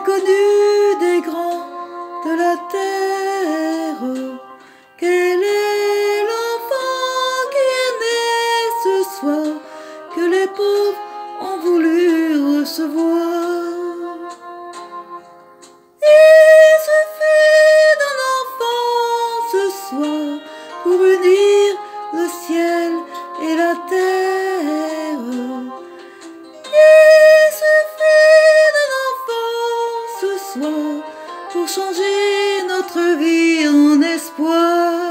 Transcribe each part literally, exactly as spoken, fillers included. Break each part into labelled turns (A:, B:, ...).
A: connu des grands de la terre. Quel est l'enfant qui est né ce soir, que les pauvres ont voulu recevoir? Il suffit d'un enfant ce soir pour unir le ciel et la terre. Il suffit d'un enfant ce soir pour changer notre vie en espoir.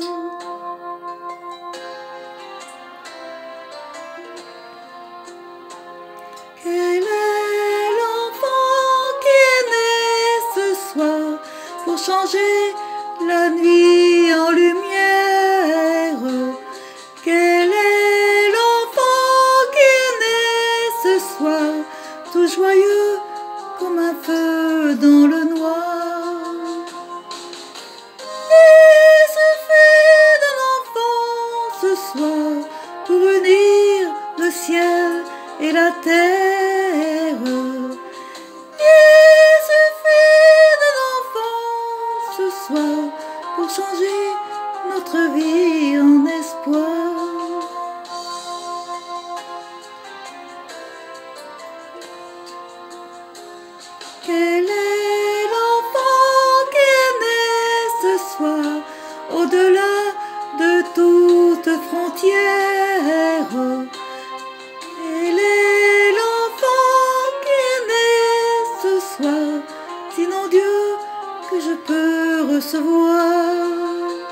A: Quel est l'enfant qui est né ce soir pour changer la nuit en lumière? Quel est l'enfant qui est né ce soir tout joyeux comme un feu dans le noir? Il suffit d'un enfant ce soir pour unir le ciel et la terre. Il suffit d'un enfant ce soir pour changer notre vie en espoir. Quel est l'enfant qui est né ce soir au-delà de toute frontière? Quel est l'enfant qui est né ce soir, sinon Dieu que je peux recevoir?